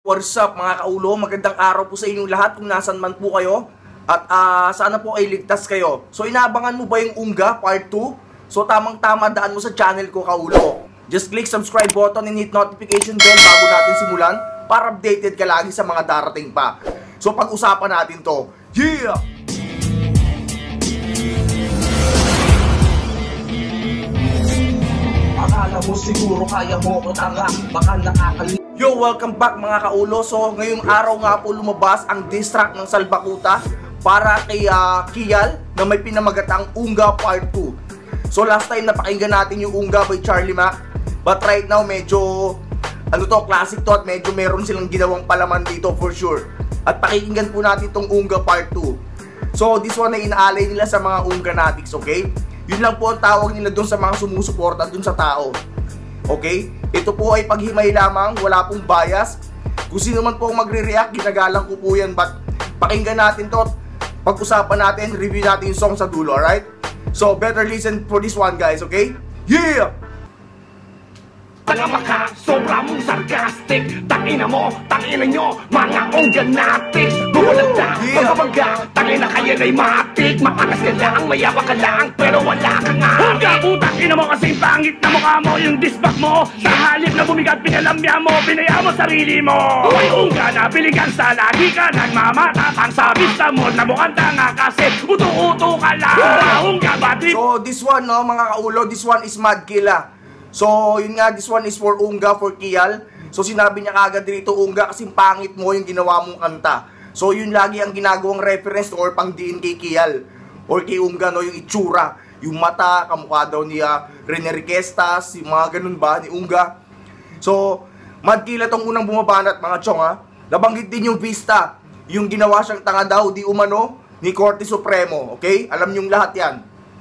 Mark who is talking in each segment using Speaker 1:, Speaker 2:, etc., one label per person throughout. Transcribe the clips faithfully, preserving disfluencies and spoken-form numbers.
Speaker 1: What's up mga kaulo? Magandang araw po sa inyong lahat kung nasan man po kayo. At uh, sana po ay ligtas kayo. So inaabangan mo ba yung Unga Part two? So tamang tama, daan mo sa channel ko kaulo. Just click subscribe button and hit notification bell bago natin simulan para updated ka lagi sa mga darating pa. So pag-usapan natin to. Yeah! Akala mo siguro kaya mo ko tanga, baka nakakalimutan. Yo, welcome back mga kaulo. So ngayong araw nga po lumabas ang diss track ng Salbakuta para kay uh, Kial na may pinamagatang Unga Part two. So last time napakinggan natin yung Unga by Charlie Mac, but right now medyo ano to, classic to at medyo meron silang ginawang palaman dito for sure. At pakikinggan po natin itong Unga Part two. So this one ay inaalay nila sa mga Unganatics, okay? Yun lang po ang tawag nila dun sa mga sumusuporta dun sa tao. Okay? Ito po ay paghimay lamang, wala pong bias. Kung sino man po magre-react, ginagalang ko po yan. But pakinggan natin to, pag-usapan natin, review natin yung song sa dulo, alright? So better listen for this one guys, okay? Yeah!
Speaker 2: Tanga maka, sobra mong sarcastic. Tangina mo, tangina nyo, mga Unganatics. Bumalagda,
Speaker 1: Yeah.
Speaker 2: pagkabaga, tangina kayo na'y matik. Maangas ka lang, mayabang ka lang, pero wala kang atik. Putang ina mo kasing pangit na mukha mo, yung disbak mo. Sa halip na bumigat, pinalambya mo, pinaya mo sarili mo. Hoy Unga na, biligan sa lagi ka nagmamatatang. Sa vista mo, na mukhang tanga kasi uto-uto ka lang. Unga ba, trip?
Speaker 1: So this one no mga kaulo, this one is Mad Killa. So yun nga, this one is for Unga, for Kial. So sinabi niya kagad dito, Unga, kasing pangit mo yung ginawa mong kanta. So yun lagi ang ginagawang reference or pang diin kay Kial or kay Unga, no, yung itsura, yung mata, kamukha daw niya Rene Riquestas, yung mga ganun ba ni Unga. So Mad Killa tong unang bumabanat mga chong ha. Nabanggit din yung Vista, yung ginawa siyang tanga daw di umano ni Korte Supremo, okay? Alam niyong lahat yan.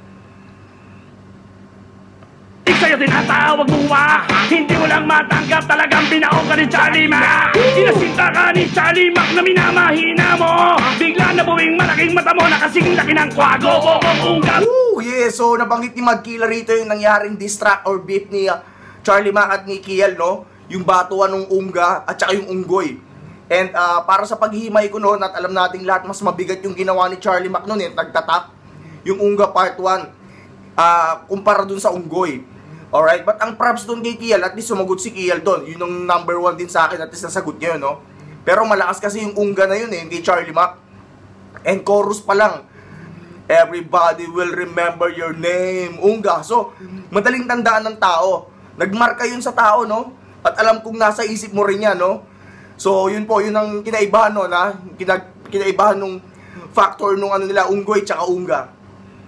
Speaker 2: Sa'yo tinatawag mo wa, hindi mo lang matanggap, talagang binaong ka ni Charlie Mac. Sinasinta ka ni Charlie Mac na minamahina mo. Bigla na buwing malaking mata mo na kasing laki ng kwago. O Unga.
Speaker 1: Woo! Yeah, so nabanggit ni Mad Killa rito yung nangyaring diss track or beef ni uh, Charlie Mac at ni Kial, no? Yung batuan ng Unga at saka yung Unggoy. And uh, para sa paghihimay ko noon at alam nating lahat mas mabigat yung ginawa ni Charlie Mac noon, eh, nagtatap yung Unga Part one uh, kumpara dun sa Unggoy. Alright, but ang props doon kay Kial, at least sumagot si Kial doon. Yun ang number one din sa akin, at least nasagot niya yun, no? Pero malakas kasi yung Unga na yun eh, hindi Charlie Mac. And chorus pa lang, everybody will remember your name, Unga. So, madaling tandaan ng tao. Nagmarka yun sa tao, no? At alam kong nasa isip mo rin yan, no? So, yun po, yun ang kinaibahan, no? Na? Kina, kinaibahan nung factor nung ano nila, Unggoy tsaka Unga.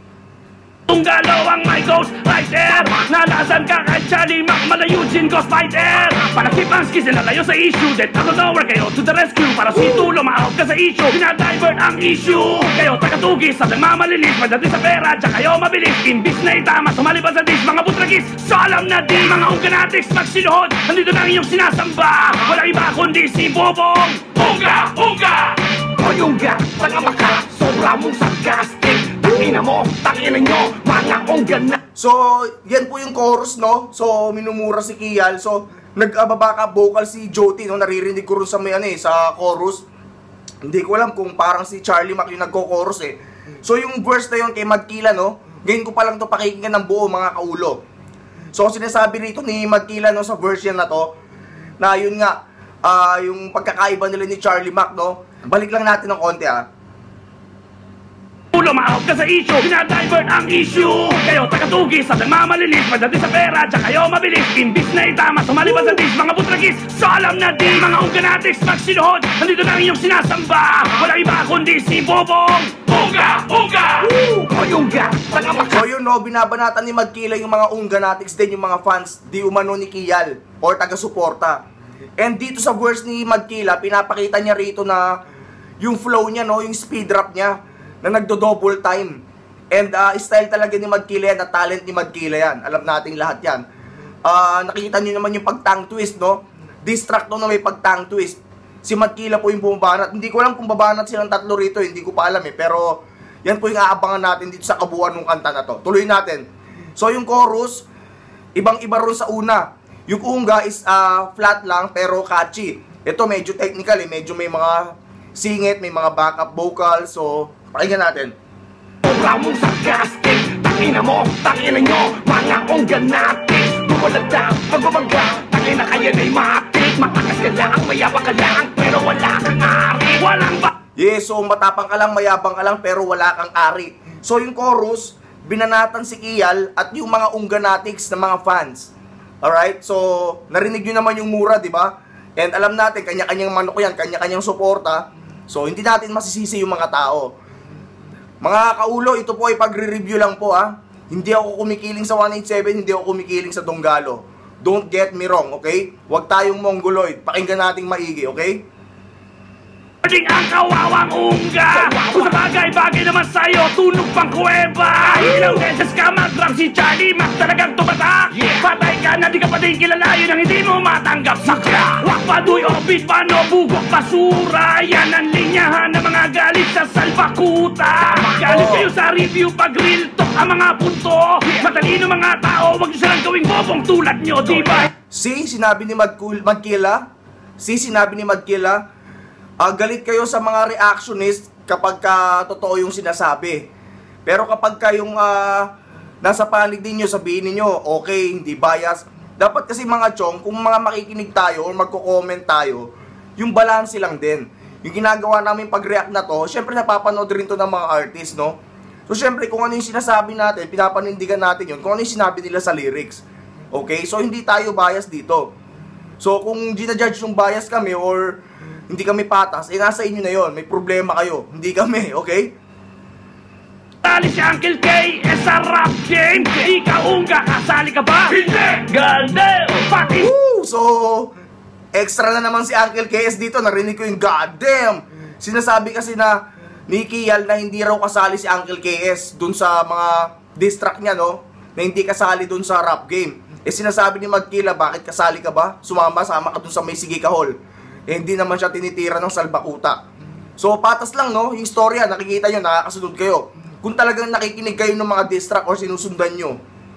Speaker 2: Unga daw ang my ghost fighter. Nalasan ka kay Charlie Mac, malayusin ghost fighter. Para si Pansky sinalayo sa issue, then out of nowhere kayo to the rescue. Para si Tulo ma-out ka sa issue, dinadivert ang issue. Kayo tagatugis sa nagmamalinis, pagdating sa pera, tsaka kayo mabilis. Imbis na itama, sumaliban sa dish, mga butragis. So alam na di, mga Unganatics magsinuhod, nandito na ang iyong sinasamba. Walang iba kundi si Bobong Unga, Unga. Hoy Unga, tanga maka, sobra mong sarcastic. Tangina mo, tangina nyo, mga Unganatics.
Speaker 1: So, yan po yung chorus, no? So, minumura si Kial. So, nag-ababaka vocal si Joti, no? Naririnig ko rin sa may ano eh, sa chorus. Hindi ko alam kung parang si Charlie Mac yung nagko-chorus eh. So, yung verse na yun kay Mad Killa, no? Ngayon ko pa lang to pakikinggan ng buo, mga kaulo. So, sinasabi rito ni Mad Killa, no, sa version na to, na yun nga, uh, yung pagkakaiba nila ni Charlie Mac, no? Balik lang natin ng konti, ah.
Speaker 2: Ulo ma-out ka sa issue, dinadivert ang issue. Kayo tagatugis sa nagmamalinis, pagdating sa pera, tsaka kayo mabilis. Imbis na itama, sumaliban sa dish, mga butragis. So alam na di, mga Unganatics magsinuhod, nandito na ang iyong sinasamba. Walang iba kundi si Bobong Unga, Unga. Hoy Unga, tanga maka.
Speaker 1: So yun, no, binabanatan ni Mad Killa yung mga Unganatics din, yung mga fans di umano ni Kial or taga-suporta. And dito sa verse ni Mad Killa, pinapakita niya rito na yung flow niya, no, yung speed rap niya na nagdo-double time. And uh, style talaga ni Mad Killa yan, at talent ni Mad Killa yan. Alam nating lahat yan. Uh, nakikita niyo naman yung pag-tongue twist, no? Diss track no na may pag-tongue twist. Si Mad Killa po yung bumabanat. Hindi ko alam kung babanat silang tatlo rito, hindi ko pa alam eh. Pero yan po yung aabangan natin dito sa kabuuan ng kanta na to. Tuloy natin. So yung chorus, ibang-iba ron sa una. Yung Unga is uh, flat lang pero catchy. ito medyo technical eh, medyo may mga singit, may mga backup vocal. So, pakinggan natin.
Speaker 2: Sobra mong sarcastic, tangina mo, tangina nyo, mga onganatic. Bumulat na, pagbabangga, tangina kayo na'y matik. Matakas ka lang, mayabang ka lang, pero wala kang ari. Walang ba?
Speaker 1: Yes, so matapang ka lang, mayabang ka lang, pero wala kang ari. So yung chorus, binanatan si Kial at yung mga ungganatics na mga fans. Alright, so narinig nyo naman yung mura, di ba? And alam natin, kanya-kanyang manok yan, kanya-kanyang suporta. So hindi natin masisisi yung mga tao. Mga kaulo, ito po ay pagre-review lang po ah. Hindi ako kumikiling sa one eighty-seven, hindi ako kumikiling sa Donggalo. Don't get me wrong, okay? Huwag tayong mongoloid. Pakinggan nating maigi, okay?
Speaker 2: Paging ang kawawang ungga. Kung sa bagay-bagay naman sa'yo, tunog pang kuweba. Ilang beses ka mag-drop si Charlie Mac, talagang tumatak. Patay ka na, di ka pa din kilala, yun ang hindi mo matanggap. Sakya, wakpaduy, orbit, pano, bugok, basura. Yan ang linyahan ng mga galit sa salbakuta. Galit kayo sa review pag real talk ang mga punto. Matalino mga tao, wag nyo silang gawing bobong tulad nyo, di ba?
Speaker 1: Si, sinabi ni Magkul Magkila, si, sinabi ni Magkila, Uh, galit kayo sa mga reactionist kapag ka totoo yung sinasabi. Pero kapag kayong uh, nasa panig ninyo, sabihin niyo okay, hindi bias. Dapat kasi mga chong, kung mga makikinig tayo or magko-comment tayo, yung balance lang din. Yung ginagawa namin pag-react na to, syempre napapanood rin to ng mga artist, no? So syempre kung ano yung sinasabi natin, pinapanindigan natin yun, kung ano yung sinabi nila sa lyrics. Okay? So hindi tayo bias dito. So kung ginajudge yung bias kami or hindi kami patas, eh nasa inyo na yon, may problema kayo, hindi kami, okay?
Speaker 2: Sali si Uncle K, eh sa rap game, di ka ungga, kasali ka ba? Hindi! Galdeo! Pati!
Speaker 1: Woo! So, extra na naman si Uncle K S dito, narinig ko yung goddamn! Sinasabi kasi na ni Kial na hindi raw kasali si Uncle K S dun sa mga diss track niya, no? Na hindi kasali dun sa rap game. Eh sinasabi ni Magkila, bakit kasali ka ba? Sumama, sama ka dun sa may Sige Kahol. Eh, hindi naman siya tinitira ng salbakuta. So, patas lang, no? Yung storya, nakikita nyo, nakakasunod kayo. Kung talagang nakikinig kayo ng mga diss track or sinusundan nyo.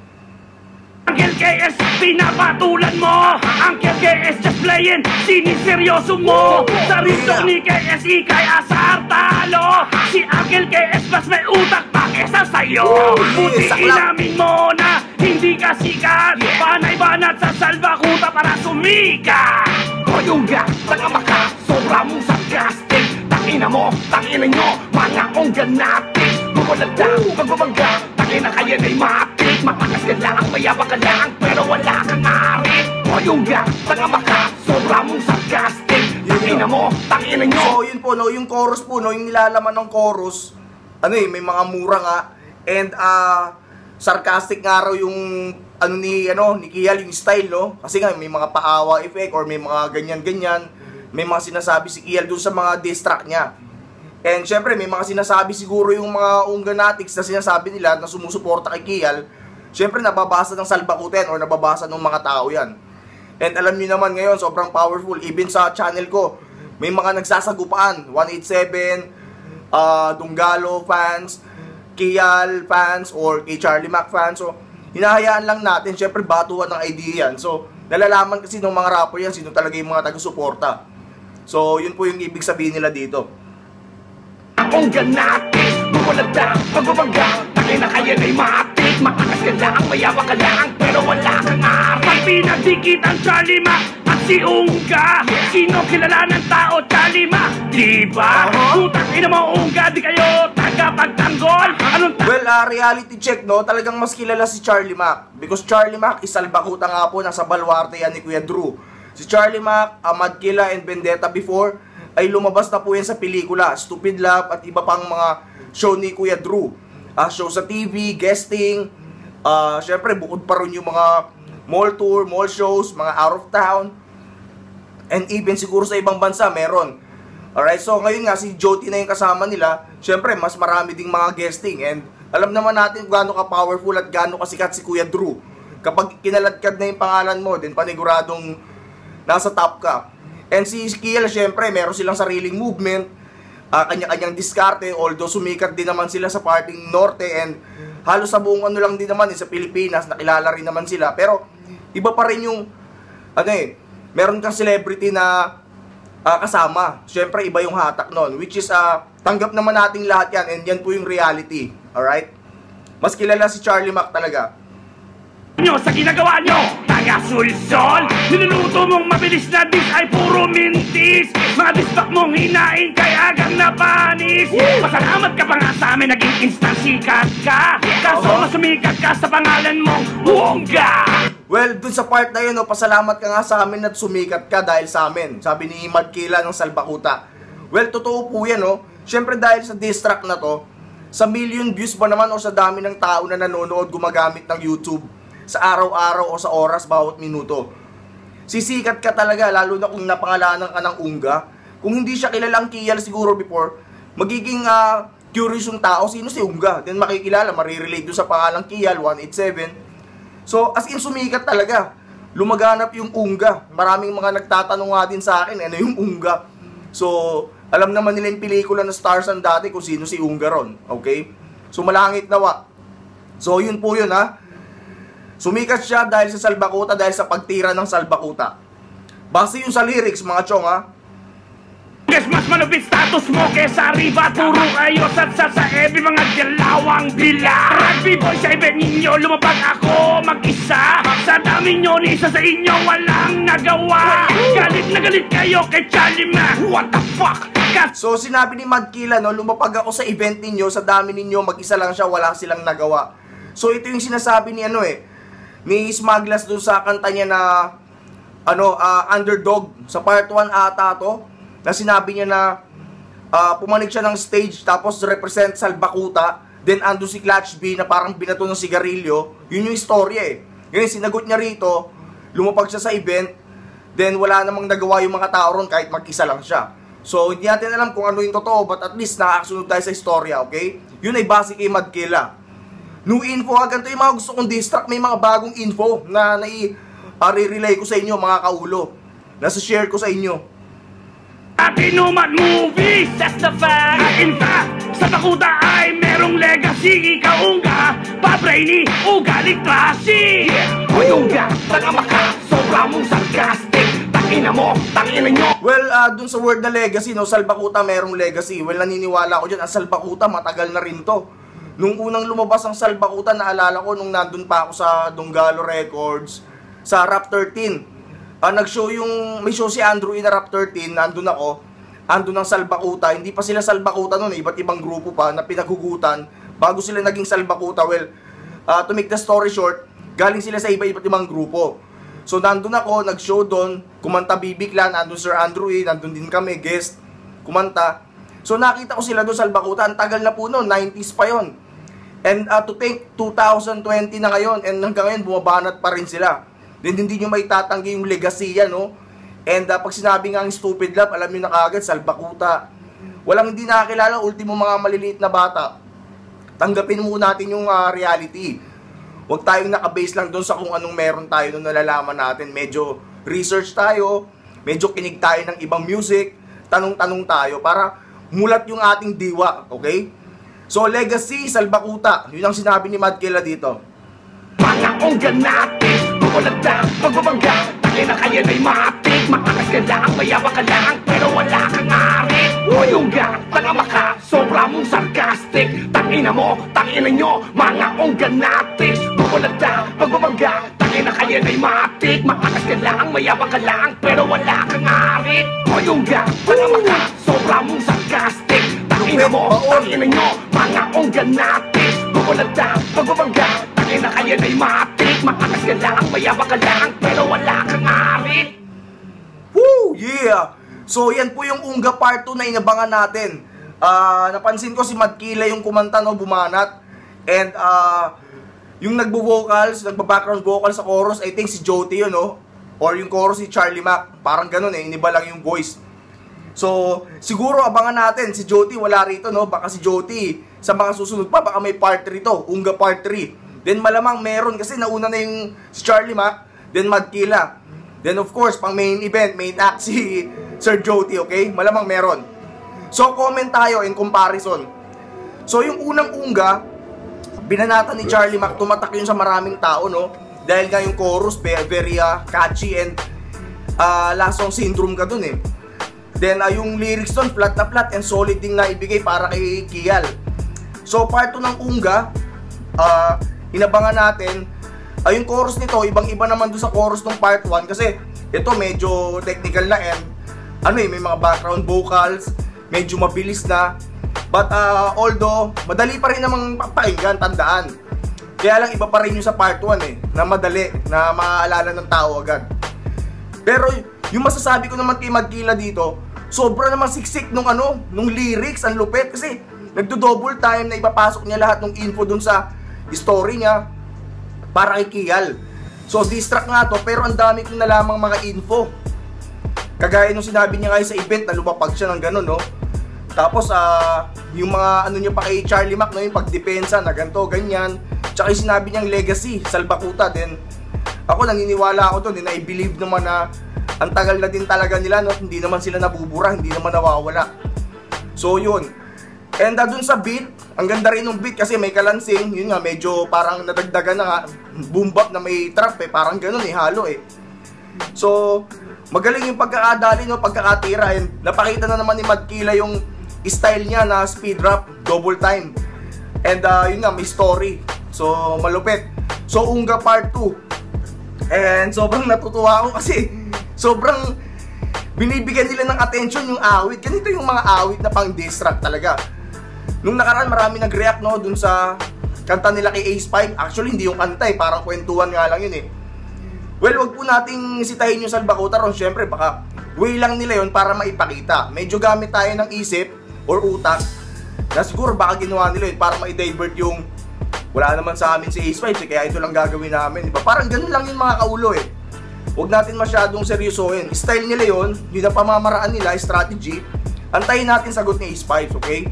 Speaker 2: Uncle K S, pinapatulan mo. Uncle K S, just playing. Siniseryoso mo. Sa ritong ni K S, ikay asar talo. Si Uncle K S, mas may utak pa kesa sa'yo. Buti inamin mo na hindi ka sikat. Panay-banat sa salbakuta para sumikat. Koyungga, tanga maka, sobra mong sarcastic. Tangina mo, tangina nyo, mga onganatic. Bumulat na, pagbabangga, tangina kayo na'y matik. Matakas ka lang, mayabang ka lang, pero wala kang ari. Koyungga, tanga maka, sobra mong sarcastic. Tangina mo, tangina nyo.
Speaker 1: So yun po, no, yung chorus po, no, yung nilalaman ng chorus, ano eh, may mga mura nga. And ah, uh, sarcastic nga raw yung ano ni ano ni Kial, yung style, no? Kasi nga may mga paawa effect or may mga ganyan-ganyan. May mga sinasabi si Kial dun sa mga diss track niya. And syempre may mga sinasabi siguro yung mga ungganatics na sinasabi nila na sumusuporta kay Kial. Syempre nababasa ng salbakuten or nababasa ng mga tao yan. And alam niyo naman ngayon, sobrang powerful. Even sa channel ko, may mga nagsasagupaan. one eighty-seven, uh, Donggalo fans, Kial fans, or kay Charlie Mac fans. So, hinahayaan lang natin, syempre batuhan ng idea yan. So, nalalaman kasi ng mga rapper yan, sino talaga yung mga taga-suporta. So, yun po yung ibig sabihin nila dito.
Speaker 2: Akong ganatis, bumulat na, pagbabangga, tangin na kayo na'y matik. Matakas ka lang, mayabang ka lang, pero wala kang ari. Pag pinagdikit ang Charlie Mac at si Ungga, sino kilala ng tao, Charlie Mac? Diba?
Speaker 1: Uh-huh.
Speaker 2: Utang ina mo, Ungga, di kayo tagapagtanggol. Anong ta-
Speaker 1: Well, uh, reality check, no? Talagang mas kilala si Charlie Mac. Because Charlie Mac, isalbakuta nga po, nasa baluarte yan ni Kuya Drew. Si Charlie Mac, Ahmad Killa, and Vendetta before, ay lumabas na po yan sa pelikula, Stupid Love, at iba pang mga show ni Kuya Drew. Uh, show sa T V, guesting, uh, syempre bukod pa rin yung mga mall tour, mall shows, mga out of town, and even siguro sa ibang bansa, meron. Alright, so ngayon nga, si Joti na yung kasama nila, syempre mas marami ding mga guesting, and alam naman natin kung gaano ka-powerful at gaano kasikat si Kuya Drew. Kapag kinaladkad na yung pangalan mo, din paniguradong nasa top ka. And si Kial, syempre, meron silang sariling movement, uh, kanya-kanyang diskarte, although sumikat din naman sila sa parting norte, and halos sa buong ano lang din naman, eh, sa Pilipinas, nakilala rin naman sila. Pero, iba pa rin yung, ano eh, meron kang celebrity na uh, kasama. Siyempre, iba yung hatak nun. Which is, uh, tanggap naman nating lahat yan. And yan po yung reality. Alright? Mas kilala si Charlie Mac talaga.
Speaker 2: Nyo sa ginagawa nyo, taga-sulsol. Niluluto mong mabilis na dish ay puro mintis. Mga dispak mong hinain kay agang na panis. Pasalamat ka pa nga sa amin, naging instant sikat ka. Kaso mas sumikat ka sa pangalan mong Ungga.
Speaker 1: Well, dun sa part na yun, no, pasalamat ka nga sa amin at sumikat ka dahil sa amin. Sabi ni Madkila ng Salbakuta. Well, totoo po yan, no? Siyempre dahil sa diss track na to, sa million views ba naman o sa dami ng tao na nanonood gumagamit ng YouTube sa araw-araw o sa oras bawat minuto, sisikat ka talaga, lalo na kung napangalanan ka ng Ungga. Kung hindi siya kilalang Kiyal siguro before, magiging uh, curious yung tao, sino si Ungga? Then makikilala, marirelate doon sa pangalang Kiyal, one eighty-seven. So, as in sumikat talaga. Lumaganap yung Ungga. Maraming mga nagtatanong nga din sa akin, ano yung Ungga? So, alam naman nila yung pelikula na Starsan dati kung sino si Ungga ron. Okay? So, malangit nawa. So, yun po yun, ha? Sumikat siya dahil sa Salbakuta, dahil sa pagtira ng Salbakuta. Base yun sa lyrics, mga chong, ha?
Speaker 2: Guess mas malupit status mo kesa riba. Turo kayo sa sa sa ebi mga galawang bila. Rugby boy sa event ninyo, lumabag ako mag-isa. Sa dami nyo, ni isa sa inyo walang nagawa. Galit na galit kayo kay Charlie Mac. What the fuck?
Speaker 1: So sinabi ni Madkila, no, lumapag ako sa event ninyo, sa dami ninyo, mag-isa lang siya, wala silang nagawa. So ito yung sinasabi ni ano eh, ni Smaglas dun sa kanta niya na ano, uh, Underdog. Sa part one ata to, na sinabi niya na uh, pumanig siya ng stage tapos represent Salbakuta, then ando si Clutch B na parang binato ng sigarilyo. Yun yung istorya eh. Ngayon sinagot niya rito, lumapag siya sa event, then wala namang nagawa yung mga tao ron kahit mag-isa lang siya. So hindi natin alam kung ano yung totoo, but at least nakakasunod tayo sa istorya, okay? Yun ay base kay Madkila. New info, ha, ganito yung mga gusto kong distract. May mga bagong info na nai-relay ko sa inyo, mga kaulo. Nasa share ko sa inyo.
Speaker 2: At inuman movies, that's the fact. In fact, sa Bakuta ay merong legacy. Ikaw Ungga, pa-brainy, ugaling trashy. Hoy Ungga, tanga maka, sobra mong sarcastic. Tangina mo, tangina nyo.
Speaker 1: Well, uh, dun sa word na legacy, no, Salbakuta merong legacy. Well, naniniwala ko dyan, ang Salbakuta matagal na rin to. Nung unang lumabas ang Salbakuta, naalala ko nung nandun pa ako sa Donggalo Records, sa Rap thirteen. Uh, nag-show yung, may show si Andrew in Rap thirteen, nandun ako, andun ang Salbakuta. Hindi pa sila Salbakuta nun, iba't ibang grupo pa na pinaghugutan bago sila naging Salbakuta. Well, uh, to make the story short, galing sila sa iba-iba't ibang grupo. So nandun ako, nag-show doon, kumanta Bibiklan, nandun Sir Andrew E, nandun din kami, guest, kumanta. So nakita ko sila doon sa Salbakuta, ang tagal na po noon, nineties pa yon. And uh, to think, two thousand twenty na ngayon, and hanggang ngayon, bumabanat pa rin sila. Then hindi nyo may tatanggi yung legacy yan, no? And uh, pag sinabi nga ang Stupid Love, alam nyo na kagad, Salbakuta. Walang hindi nakakilala, ultimo mga maliliit na bata. Tanggapin muna natin yung uh, reality. Huwag tayong nakabase lang doon sa kung anong meron tayo nung nalalaman natin. Medyo research tayo, medyo kinig tayo ng ibang music, tanong-tanong tayo para mulat yung ating diwa, okay? So, legacy, Salbakuta. Yun ang sinabi ni Madkila dito.
Speaker 2: Mga Ungga natin, bukulat lang, pagbabangga. Tangina kaya na'y matik, maakas ka lang, mayabang ka lang, pero wala kang arit. Hoy Ungga, tanga maka, sobra mong sarcastic. Tangina mo, tangina nyo, mga Ungga natin. Bukulat lang, pagbabangga. Tangina kaya na'y matik, maakas ka lang, mayabang ka lang, pero wala kang arit. Hoy Ungga, tanga maka, sobra mong sarcastic. Tangina mo, tangina nyo, mga Ungga natin. Bukulat lang, pagbabangga. Tangina kaya na'y matik, maakas ka lang, mayabang ka lang, pero wala kang arit.
Speaker 1: Woo! Yeah! So, yan po yung Ungga part two na inabangan natin. Uh, napansin ko si Madkila yung kumanta, no, bumanat. And, uh, yung nagbo-vocals, nagba-background vocal sa chorus, I think si Joti yun, no? Or yung chorus si Charlie Mac. Parang ganun eh, iniba lang yung voice. So, siguro abangan natin, si Joti wala rito, no? Baka si Joti, sa mga susunod pa, baka may part three to, Ungga part three. Then malamang meron, kasi nauna na yung si Charlie Mac, then Madkila. Then of course, pang main event, main act si Sir Joti, okay? Malamang meron. So, comment tayo in comparison. So, yung unang Ungga, binanatan ni Charlie Mac, tumatak yun sa maraming tao, no? Dahil nga yung chorus, very, very uh, catchy and uh, last song syndrome ka dun eh. Then uh, yung lyrics doon, flat na flat and solid din na ibigay para kay Kial. So part two ng Unga, uh, inabangan natin. Uh, yung chorus nito, ibang-iba naman doon sa chorus ng part one kasi ito medyo technical na and ano eh, may mga background vocals, medyo mabilis na. But uh, although, madali pa rin namang pakinggan, tandaan. Kaya lang iba pa rin yung sa part one eh, na madali, na maaalala ng tao agad. Pero yung masasabi ko naman kay Magkila dito, sobra naman siksik nung ano, nung lyrics, ang lupet kasi nagdo-double time na ipapasok niya lahat ng info dun sa story niya para kay Kial. So diss track nga to, pero ang dami kong nalamang mga info. Kagaya nung sinabi niya ngayon sa event na lumapag siya ng gano'n, no? Tapos uh, yung mga ano niya pa kay Charlie Mac, no? Yung pagdepensa na ganito, ganyan. Tsaka yung sinabi niyang legacy, Salbakuta din. Ako naniniwala ako doon, eh, na I-believe naman na ang tagal na din talaga nila, no? Hindi naman sila nabubura, hindi naman nawawala. So yun. And uh, dun sa beat, ang ganda rin ng beat kasi may kalansing. Yun nga, medyo parang nadagdagan na nga, boom bap na may trap eh, parang ganun eh, halo eh. So magaling yung pagkakadali, no, pagkakatira. And napakita na naman ni Magkila yung style niya na speed rap, double time. And uh, yun nga, may story. So malupit. So Unga part two. And sobrang natutuwa ako kasi sobrang binibigyan nila ng attention yung awit. Ganito yung mga awit na pang diss track talaga. Nung nakaraan marami nag-react, no, dun sa kanta nila kay Ace five. Actually hindi yung kanta eh, parang kwentuhan nga lang yun eh. Well, wag po nating sitahin yung Salbakuta ron. Syempre baka way lang nila yun para maipakita. Medyo gamit tayo ng isip or utak na siguro baka ginawa nila yun para ma-divert yung wala naman sa amin si Ace five eh, kaya ito lang gagawin namin, diba? Parang ganun lang yung mga kaulo eh. Huwag natin masyadong seryosohin. Style nila yun, yun ang pamamaraan nila, strategy. Antayin natin sagot ni Ace five, okay?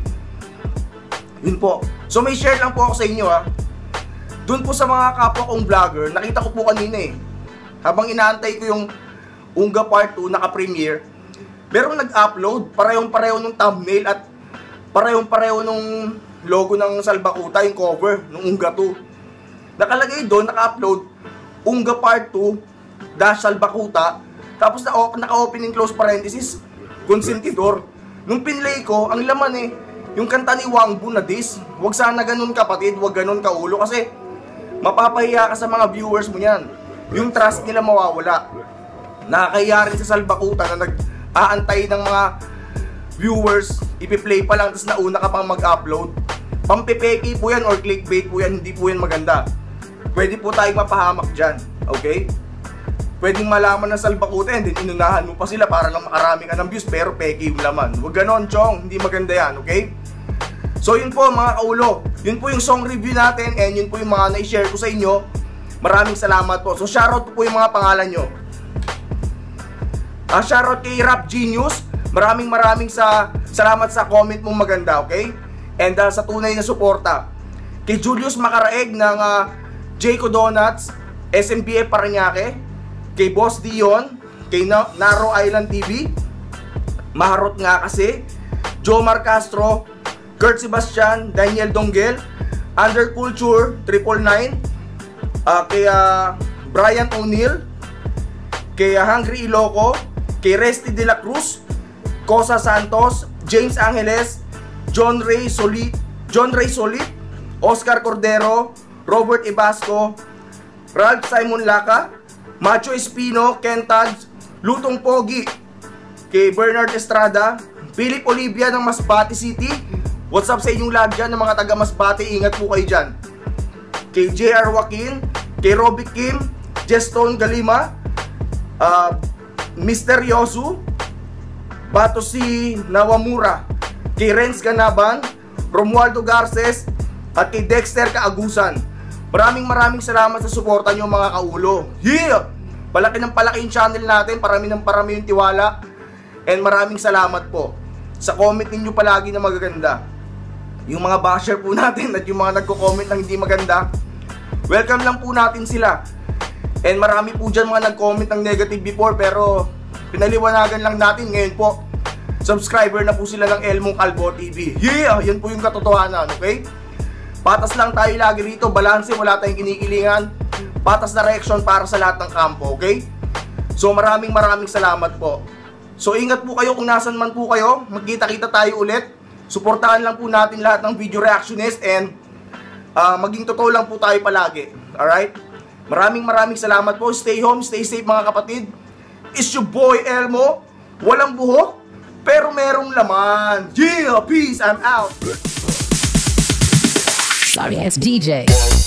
Speaker 1: Yun po. So may share lang po ako sa inyo ha. Doon po sa mga kapwa kong vlogger, nakita ko po kanina eh. Habang inaantay ko yung Unga part two naka-premiere, merong nag-upload, parehong-pareho ng thumbnail at parehong-pareho nung logo ng Salbakuta, yung cover ng Unga two. Nakalagay doon, naka-upload Unga part two dash Salbakuta, tapos na naka-opening close parenthesis Consentidor. Nung pinlay ko, ang laman eh yung kanta ni Wangbu na diss. Huwag sana ganun kapatid, huwag ganun kaulo kasi mapapahiya ka sa mga viewers mo yan. Yung trust nila mawawala. Nakakahiya rin sa Salbakuta na nag-aantay ng mga viewers, ipi-play pa lang tapos nauna ka pang mag-upload. Pampipeki po yan or clickbait po yan, hindi po yan maganda. Pwede po tayong mapahamak dyan, okay? Pwedeng malaman ng Salbakuta and then inunahan mo pa sila para lang makarami ka ng views pero peki yung laman. Huwag ganon, chong, hindi maganda yan, okay? So yun po mga kaulo, yun po yung song review natin and yun po yung mga na-share ko sa inyo. Maraming salamat po. So shoutout po yung mga pangalan nyo. Uh, shoutout kay Rap Genius. Maraming maraming sa salamat sa comment mong maganda, okay? And uh, sa tunay na suporta. Kay Julius Macaraeg ng uh, Jayco Donuts, S M P F Parañaque. Kay Boss Dion, kay Na Naro Island T V, Maharot nga kasi, Jomar Castro, Kurt Sebastian, Daniel Donggel, Underculture Triple Nine, uh, kay uh, Brian O'Neill, kay uh, Hungry Iloco, kay Resty De La Cruz, Cosa Santos, James Angeles, John Ray Solit, John Ray Solit, Oscar Cordero, Robert Ibasco, Ralph Simon Laca, Macho Espino, Ken Tads, Lutong Pogi, kay Bernard Estrada, Philip Olivia ng Masbate City. What's up sa inyong lahat dyan ng mga taga Masbate, ingat po kayo dyan. Kay J R Joaquin, kay Robbie Kim, Jestone Galima, uh, Mister Yosu, Batosi Nawamura, kay Renz Ganaban, Romualdo Garces, at kay Dexter Kaagusan. Maraming maraming salamat sa suporta nyo mga kaulo. Yeah! Palaki ng palaki yung channel natin, parami ng parami yung tiwala. And maraming salamat po sa comment ninyo palagi na magaganda. Yung mga basher po natin at yung mga nagko-comment ng hindi maganda, welcome lang po natin sila. And marami po dyan mga nag-comment ng negative before, pero pinaliwanagan lang natin ngayon po. Subscriber na po sila ng Elmong Calvo T V. Yeah! Yan po yung katotohanan, okay? Patas lang tayo lagi rito, balanse, wala tayong kinikilingan. Patas na reaction para sa lahat ng kampo, okay? So maraming maraming salamat po. So ingat po kayo kung nasan man po kayo. Magkita-kita tayo ulit. Suportahan lang po natin lahat ng video reactionist and uh, maging totoo lang po tayo palagi. Alright? Maraming maraming salamat po. Stay home, stay safe mga kapatid. It's your boy Elmo. Walang buhok, pero merong laman. Yeah, peace, I'm out.
Speaker 3: Sorry, it's D J.